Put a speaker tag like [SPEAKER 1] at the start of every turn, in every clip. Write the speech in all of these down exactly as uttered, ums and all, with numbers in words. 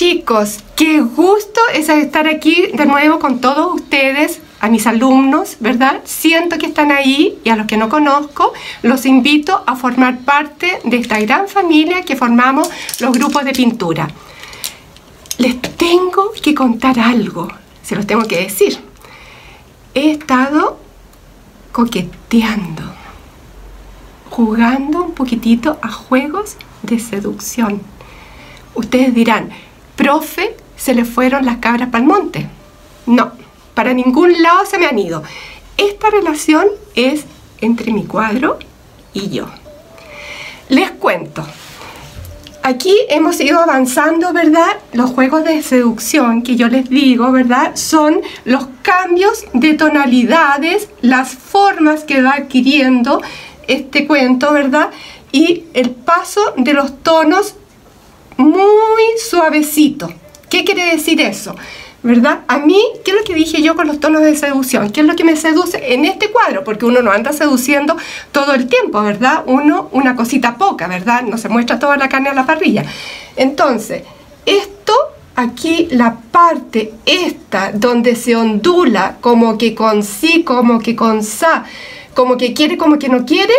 [SPEAKER 1] chicos, qué gusto es estar aquí de nuevo con todos ustedes, a mis alumnos, ¿verdad? Siento que están ahí y a los que no conozco, los invito a formar parte de esta gran familia que formamos los grupos de pintura. Les tengo que contar algo, se los tengo que decir. He estado coqueteando, jugando un poquitito a juegos de seducción. Ustedes dirán, profe, ¿se le fueron las cabras para el monte? No, para ningún lado se me han ido. Esta relación es entre mi cuadro y yo. Les cuento. Aquí hemos ido avanzando, ¿verdad? Los juegos de seducción que yo les digo, ¿verdad? Son los cambios de tonalidades, las formas que va adquiriendo este cuento, ¿verdad? Y el paso de los tonos muy suavecito. ¿Qué quiere decir eso? ¿Verdad? A mí, ¿qué es lo que dije yo con los tonos de seducción? ¿Qué es lo que me seduce en este cuadro? Porque uno no anda seduciendo todo el tiempo, ¿verdad? Uno, una cosita poca, ¿verdad? No se muestra toda la carne a la parrilla. Entonces, esto, aquí, la parte esta, donde se ondula, como que con sí, como que con sa, como que quiere, como que no quiere,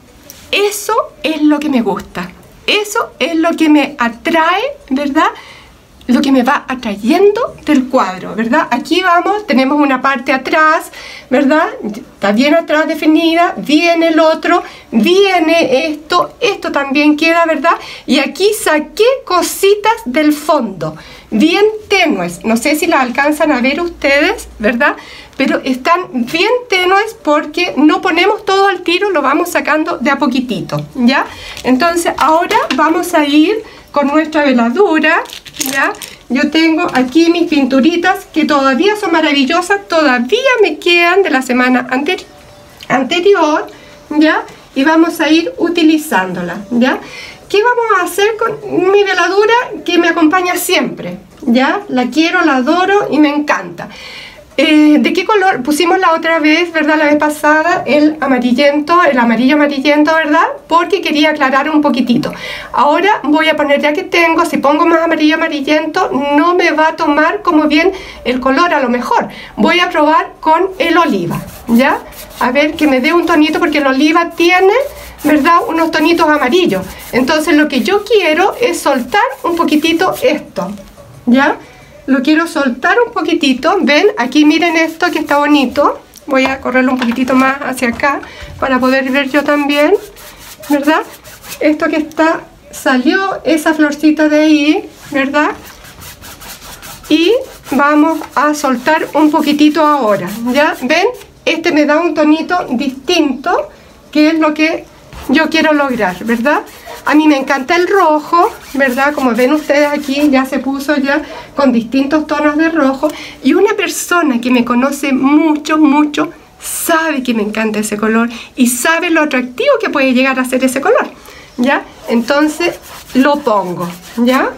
[SPEAKER 1] eso es lo que me gusta. Eso es lo que me atrae, ¿verdad? Lo que me va atrayendo del cuadro, ¿verdad? Aquí vamos, tenemos una parte atrás, ¿verdad? Está bien atrás definida, viene el otro, viene esto, esto también queda, ¿verdad? Y aquí saqué cositas del fondo, bien tenues, no sé si las alcanzan a ver ustedes, ¿verdad? Pero están bien tenues porque no ponemos todo al tiro, lo vamos sacando de a poquitito, ¿ya? Entonces ahora vamos a ir con nuestra veladura, ¿ya? Yo tengo aquí mis pinturitas que todavía son maravillosas, todavía me quedan de la semana anteri anterior, ¿ya? Y vamos a ir utilizándola, ¿ya? ¿Qué vamos a hacer con mi veladura que me acompaña siempre? ¿Ya? La quiero, la adoro y me encanta. Eh, ¿De qué color? Pusimos la otra vez, ¿verdad? La vez pasada, el amarillento, el amarillo amarillento, ¿verdad? Porque quería aclarar un poquitito. Ahora voy a poner, ya que tengo, si pongo más amarillo amarillento, no me va a tomar como bien el color a lo mejor. Voy a probar con el oliva, ¿ya? A ver que me dé un tonito, porque el oliva tiene, ¿verdad? Unos tonitos amarillos. Entonces lo que yo quiero es soltar un poquitito esto, ¿ya? Lo quiero soltar un poquitito, ven, aquí miren esto que está bonito, voy a correrlo un poquitito más hacia acá para poder ver yo también, ¿verdad? Esto que está, salió esa florcita de ahí, ¿verdad? Y vamos a soltar un poquitito ahora, ¿ya? ¿Ven? Este me da un tonito distinto, que es lo que yo quiero lograr, ¿verdad? A mí me encanta el rojo, ¿verdad? Como ven ustedes aquí, ya se puso ya con distintos tonos de rojo. Y una persona que me conoce mucho, mucho, sabe que me encanta ese color y sabe lo atractivo que puede llegar a ser ese color, ¿ya? Entonces lo pongo, ¿ya?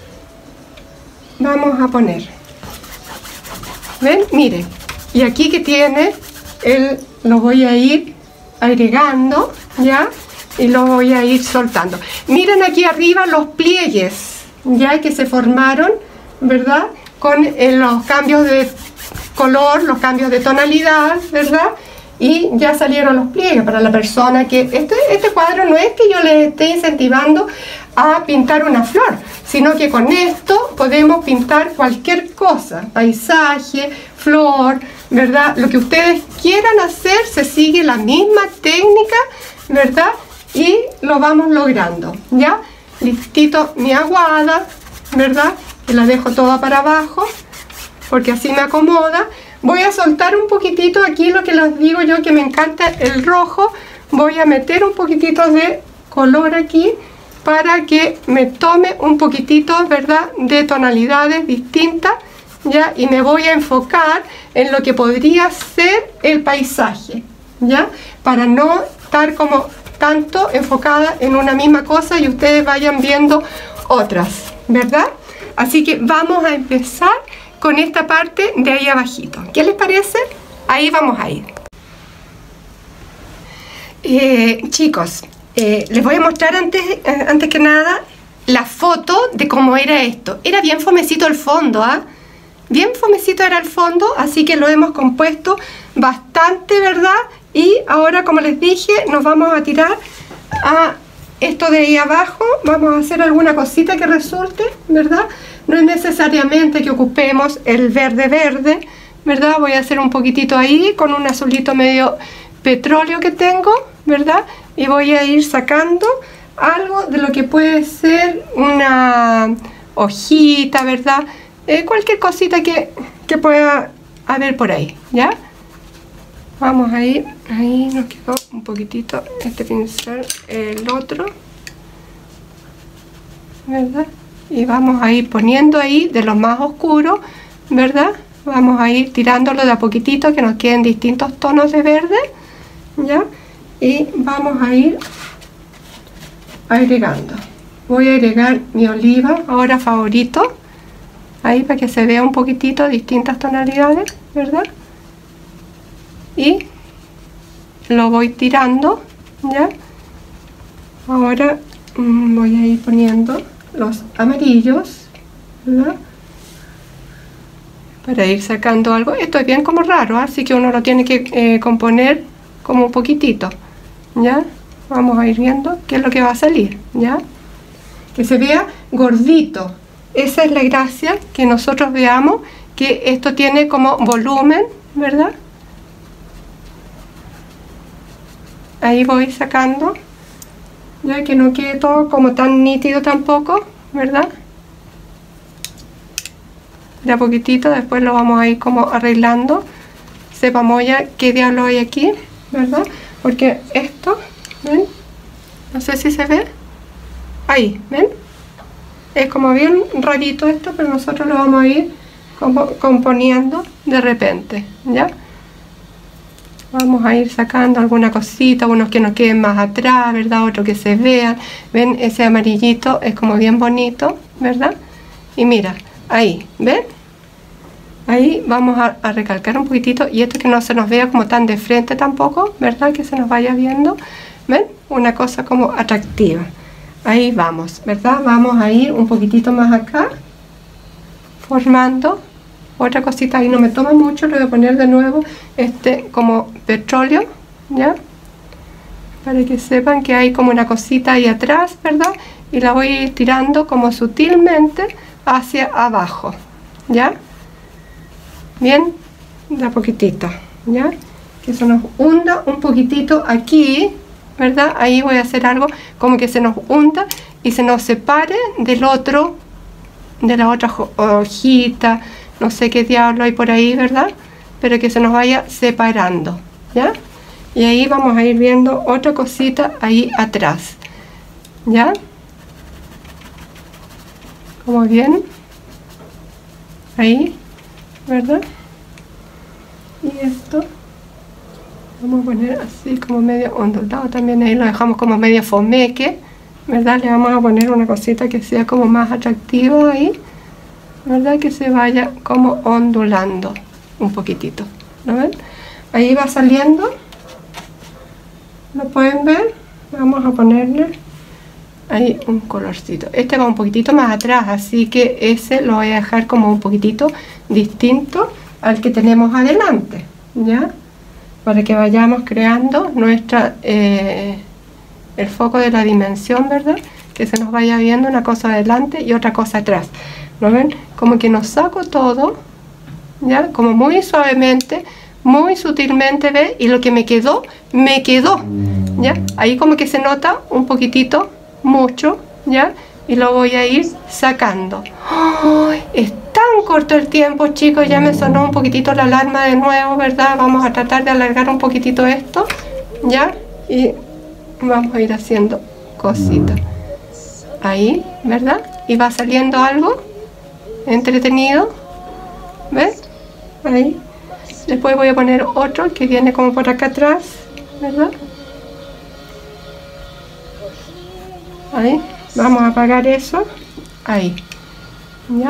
[SPEAKER 1] Vamos a poner. ¿Ven? Miren. Y aquí que tiene, el, lo voy a ir agregando, ¿ya? Y lo voy a ir soltando. Miren aquí arriba los pliegues, ya que se formaron, ¿verdad? Con eh, los cambios de color, los cambios de tonalidad, ¿verdad? Y ya salieron los pliegues para la persona que... Este, este cuadro no es que yo les esté incentivando a pintar una flor, sino que con esto podemos pintar cualquier cosa, paisaje, flor, ¿verdad? Lo que ustedes quieran hacer, se sigue la misma técnica, ¿verdad? Y lo vamos logrando, ¿ya? Listito mi aguada, ¿verdad? Que la dejo toda para abajo, porque así me acomoda. Voy a soltar un poquitito aquí, lo que les digo yo, que me encanta el rojo. Voy a meter un poquitito de color aquí, para que me tome un poquitito, ¿verdad? De tonalidades distintas, ¿ya? Y me voy a enfocar en lo que podría ser el paisaje, ¿ya? Para no estar como... tanto enfocada en una misma cosa y ustedes vayan viendo otras, ¿verdad? Así que vamos a empezar con esta parte de ahí abajito. ¿Qué les parece? Ahí vamos a ir. Eh, chicos, eh, les voy a mostrar antes, eh, antes que nada la foto de cómo era esto. Era bien fomecito el fondo, ¿ah? ¿eh? Bien fomecito era el fondo, así que lo hemos compuesto bastante, ¿verdad? Y ahora, como les dije, nos vamos a tirar a esto de ahí abajo. Vamos a hacer alguna cosita que resulte, ¿verdad? No es necesariamente que ocupemos el verde verde, ¿verdad? Voy a hacer un poquitito ahí con un azulito medio petróleo que tengo, ¿verdad? Y voy a ir sacando algo de lo que puede ser una hojita, ¿verdad? Eh, cualquier cosita que, que pueda haber por ahí, ¿ya? Vamos a ir, ahí nos quedó un poquitito este pincel, el otro, ¿verdad? Y vamos a ir poniendo ahí de los más oscuros, ¿verdad? Vamos a ir tirándolo de a poquitito, que nos queden distintos tonos de verde, ¿ya? Y vamos a ir agregando. Voy a agregar mi oliva, ahora favorito, ahí para que se vea un poquitito distintas tonalidades, ¿verdad? Y lo voy tirando, ¿ya? Ahora mmm, voy a ir poniendo los amarillos, ¿verdad? Para ir sacando algo. Esto es bien como raro, ¿eh? Así que uno lo tiene que eh, componer como un poquitito, ¿ya? Vamos a ir viendo qué es lo que va a salir, ¿ya? Que se vea gordito. Esa es la gracia, que nosotros veamos que esto tiene como volumen, ¿verdad? Ahí voy sacando, ya que no quede todo como tan nítido tampoco, ¿verdad? De a poquitito, después lo vamos a ir como arreglando. Sepamos ya qué diablo hay aquí, ¿verdad? Porque esto, ¿ven? No sé si se ve. Ahí, ¿ven? Es como bien rarito esto, pero nosotros lo vamos a ir como componiendo de repente, ¿ya? Vamos a ir sacando alguna cosita, unos que nos queden más atrás, ¿verdad? Otros que se vean. ¿Ven? Ese amarillito es como bien bonito, ¿verdad? Y mira, ahí, ¿ven? Ahí vamos a, a recalcar un poquitito, y esto que no se nos vea como tan de frente tampoco, ¿verdad? Que se nos vaya viendo, ¿ven? Una cosa como atractiva. Ahí vamos, ¿verdad? Vamos a ir un poquitito más acá, formando otra cosita. Ahí no me toma mucho, le voy a poner de nuevo este como petróleo, ¿ya? Para que sepan que hay como una cosita ahí atrás, ¿verdad? Y la voy a ir tirando como sutilmente hacia abajo, ¿ya? Bien, de a poquitito, ¿ya? Que se nos hunda un poquitito aquí, ¿verdad? Ahí voy a hacer algo como que se nos hunda y se nos separe del otro, de la otra hojita, no sé qué diablo hay por ahí, ¿verdad? Pero que se nos vaya separando, ¿ya? Y ahí vamos a ir viendo otra cosita ahí atrás, ¿ya? Como bien, ahí, ¿verdad? Y esto vamos a poner así como medio ondulado también, ahí lo dejamos como medio fomeque, ¿verdad? Le vamos a poner una cosita que sea como más atractiva ahí, ¿verdad? Que se vaya como ondulando un poquitito, ¿lo ven? Ahí va saliendo, ¿lo pueden ver? Vamos a ponerle ahí un colorcito. Este va un poquitito más atrás, así que ese lo voy a dejar como un poquitito distinto al que tenemos adelante, ¿ya? Para que vayamos creando nuestra eh, el foco de la dimensión, ¿verdad? Que se nos vaya viendo una cosa adelante y otra cosa atrás, ¿lo ven? Como que nos saco todo, ¿ya? Como muy suavemente, muy sutilmente, ¿ve? Y lo que me quedó, me quedó, ¿ya? Ahí como que se nota un poquitito, mucho, ¿ya? Y lo voy a ir sacando. ¡Oh! Es tan corto el tiempo, chicos, ya me sonó un poquitito la alarma de nuevo, ¿verdad? Vamos a tratar de alargar un poquitito esto, ¿ya? Y vamos a ir haciendo cositas. Ahí, ¿verdad? Y va saliendo algo entretenido, ¿ves? Ahí. Después voy a poner otro que viene como por acá atrás, ¿verdad? Ahí. Vamos a apagar eso. Ahí. ¿Ya?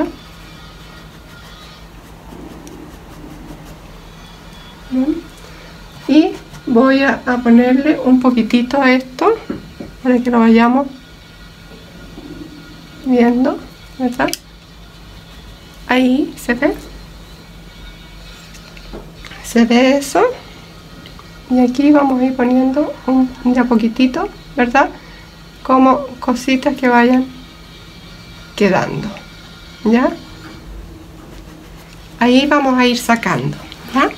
[SPEAKER 1] Bien. Y voy a, a ponerle un poquitito a esto para que lo vayamos viendo, ¿verdad? Ahí se ve. Se ve eso. Y aquí vamos a ir poniendo un, de a poquitito, ¿verdad? Como cositas que vayan quedando, ¿ya? Ahí vamos a ir sacando, ¿ya?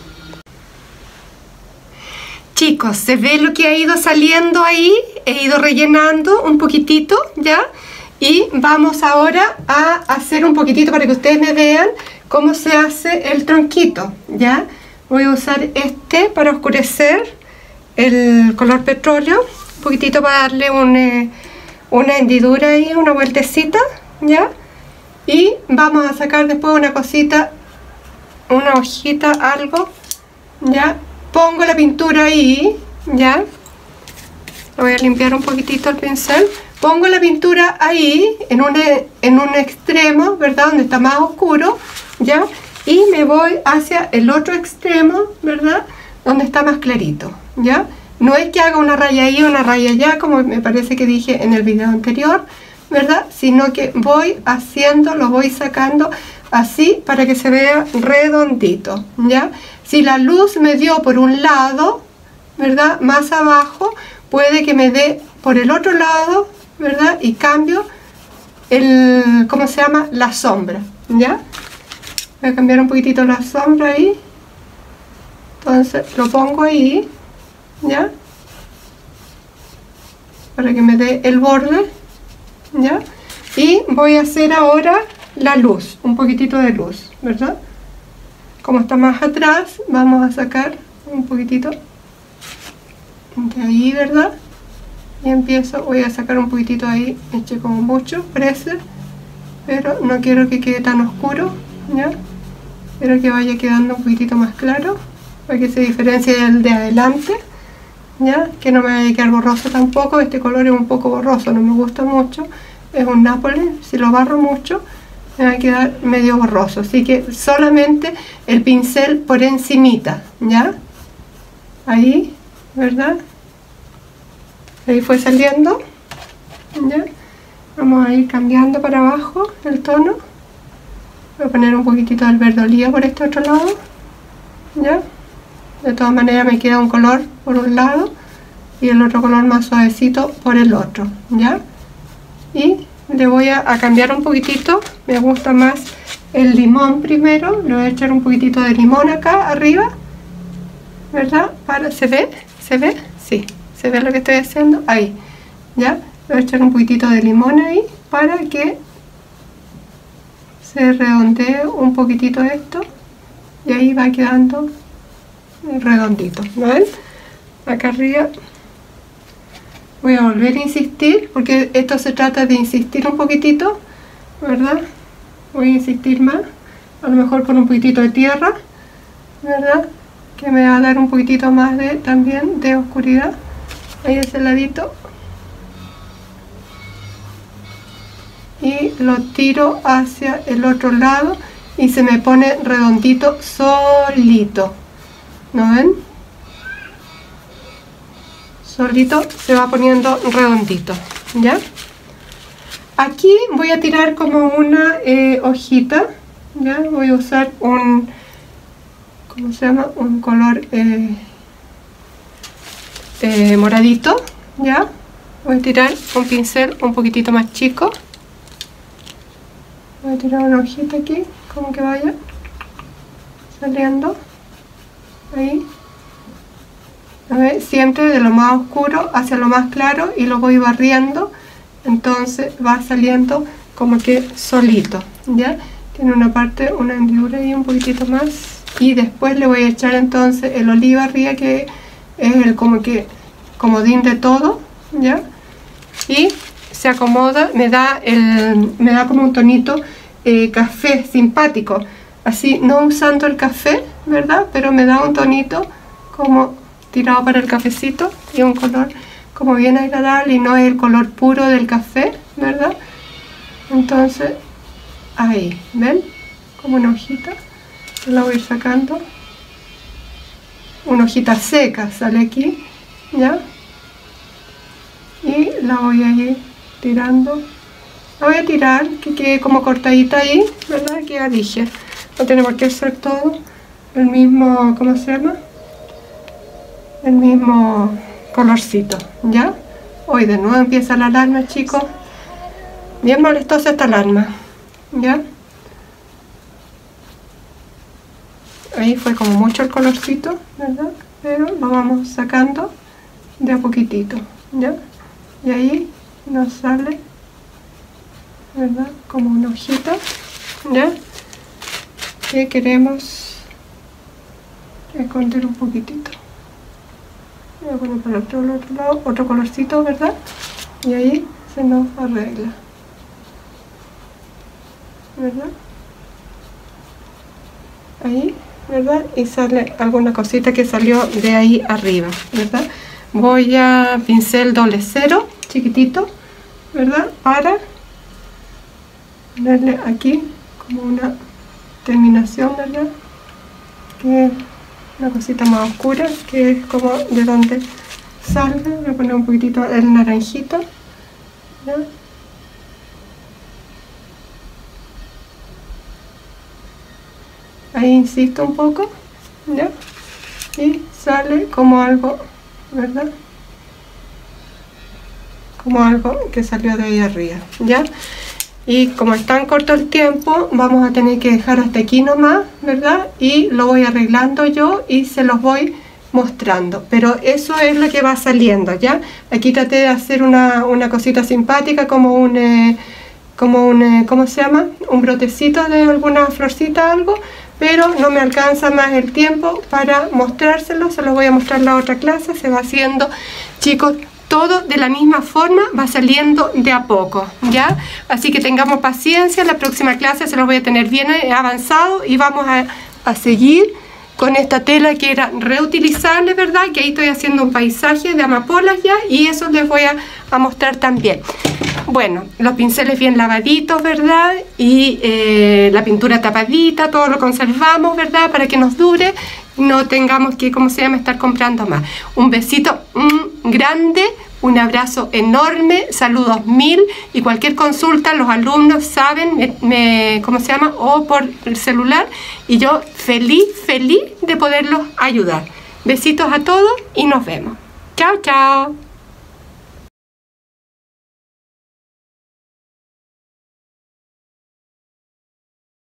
[SPEAKER 1] Chicos, ¿se ve lo que ha ido saliendo ahí? He ido rellenando un poquitito, ¿ya? Y vamos ahora a hacer un poquitito para que ustedes me vean cómo se hace el tronquito, ¿ya? Voy a usar este para oscurecer el color petróleo, un poquitito para darle un, eh, una hendidura ahí, una vueltecita, ¿ya? Y vamos a sacar después una cosita, una hojita, algo, ¿ya? Pongo la pintura ahí, ¿ya? Voy a limpiar un poquitito el pincel. Pongo la pintura ahí, en un, en un extremo, ¿verdad? Donde está más oscuro, ¿ya? Y me voy hacia el otro extremo, ¿verdad? Donde está más clarito, ¿ya? No es que haga una raya ahí o una raya allá, como me parece que dije en el video anterior, ¿verdad? Sino que voy haciendo, lo voy sacando así para que se vea redondito, ¿ya? Si la luz me dio por un lado, ¿verdad? Más abajo, puede que me dé por el otro lado, ¿verdad? Y cambio el, ¿cómo se llama? La sombra, ¿ya? Voy a cambiar un poquitito la sombra ahí. Entonces lo pongo ahí, ¿ya? Para que me dé el borde, ¿ya? Y voy a hacer ahora la luz, un poquitito de luz, ¿verdad? Como está más atrás, vamos a sacar un poquitito de ahí, ¿verdad? Y empiezo, voy a sacar un poquitito ahí, eché como mucho, parece, pero no quiero que quede tan oscuro, ¿ya? Quiero que vaya quedando un poquitito más claro, para que se diferencie del de adelante, ¿ya? Que no me vaya a quedar borroso tampoco. Este color es un poco borroso, no me gusta mucho, es un Nápoles, si lo barro mucho me va a quedar medio borroso, así que solamente el pincel por encimita, ¿ya? Ahí, ¿verdad? Ahí fue saliendo, ¿ya? Vamos a ir cambiando para abajo el tono. Voy a poner un poquitito del verde oliva por este otro lado, ¿ya? De todas maneras me queda un color por un lado y el otro color más suavecito por el otro, ¿ya? Y le voy a, a cambiar un poquitito, me gusta más el limón primero, le voy a echar un poquitito de limón acá arriba, ¿verdad? Para, ¿se ve? ¿Se ve? Sí, ¿se ve lo que estoy haciendo? Ahí, ¿ya? Le voy a echar un poquitito de limón ahí para que se redondee un poquitito esto y ahí va quedando redondito, ¿no ven? Acá arriba voy a volver a insistir porque esto se trata de insistir un poquitito, ¿verdad? Voy a insistir más, a lo mejor con un poquitito de tierra, ¿verdad? Que me va a dar un poquitito más de también de oscuridad ahí ese ladito, y lo tiro hacia el otro lado y se me pone redondito solito, ¿no ven? Solito se va poniendo redondito, ¿ya? Aquí voy a tirar como una eh, hojita, ¿ya? Voy a usar un, ¿cómo se llama? Un color eh, eh, moradito, ¿ya? Voy a tirar un pincel un poquitito más chico. Voy a tirar una hojita aquí, como que vaya saliendo ahí. A ver, siempre de lo más oscuro hacia lo más claro y lo voy barriendo, entonces va saliendo como que solito, ¿ya? Tiene una parte, una hendidura y un poquitito más, y después le voy a echar entonces el oliva arriba, que es el como que comodín de todo, ¿ya? Y se acomoda, me da, el, me da como un tonito eh, café simpático, así no usando el café, ¿verdad? Pero me da un tonito como tirado para el cafecito y un color como bien agradable y no es el color puro del café, ¿verdad? Entonces ahí, ¿ven? Como una hojita, la voy a ir sacando, una hojita seca sale aquí, ¿ya? Y la voy a ir tirando La voy a tirar, que quede como cortadita ahí, ¿verdad? Que ya dije, no tenemos que hacer todo el mismo, ¿cómo se llama? El mismo colorcito, ¿ya? Hoy de nuevo empieza la alarma, chicos. Bien molestosa esta alarma, ¿ya? Ahí fue como mucho el colorcito, ¿verdad? Pero lo vamos sacando de a poquitito, ¿ya? Y ahí nos sale, ¿verdad? Como una hojita, ¿ya? Que queremos esconder un poquitito. Voy a poner para el otro, el otro lado otro colorcito, ¿verdad? Y ahí se nos arregla, ¿verdad? Ahí, ¿verdad? Y sale alguna cosita que salió de ahí arriba, ¿verdad? Voy a pincel doble cero, chiquitito, ¿verdad? Para ponerle aquí como una terminación, ¿verdad? Que es una cosita más oscura, que es como de donde salga. Voy a poner un poquitito el naranjito, ¿ya? Ahí insisto un poco, ¿ya? Y sale como algo, ¿verdad? Como algo que salió de ahí arriba, ¿ya? Y como es tan corto el tiempo, vamos a tener que dejar hasta aquí nomás, ¿verdad? Y lo voy arreglando yo y se los voy mostrando. Pero eso es lo que va saliendo, ¿ya? Aquí traté de hacer una, una cosita simpática, como un... Eh, como un, eh, ¿cómo se llama? Un brotecito de alguna florcita, algo, pero no me alcanza más el tiempo para mostrárselo. Se los voy a mostrar en la otra clase. Se va haciendo, chicos, todo de la misma forma, va saliendo de a poco, ¿ya? Así que tengamos paciencia. En la próxima clase se los voy a tener bien avanzado y vamos a, a seguir con esta tela que era reutilizable, ¿verdad? Que ahí estoy haciendo un paisaje de amapolas ya, y eso les voy a, a mostrar también. Bueno, los pinceles bien lavaditos, ¿verdad? Y eh, la pintura tapadita, todo lo conservamos, ¿verdad? Para que nos dure, no tengamos que, ¿cómo se llama?, estar comprando más. Un besito mmm, grande, un abrazo enorme, saludos mil, y cualquier consulta los alumnos saben, me, me, ¿cómo se llama?, o por el celular, y yo feliz, feliz de poderlos ayudar. Besitos a todos y nos vemos. Chao, chao.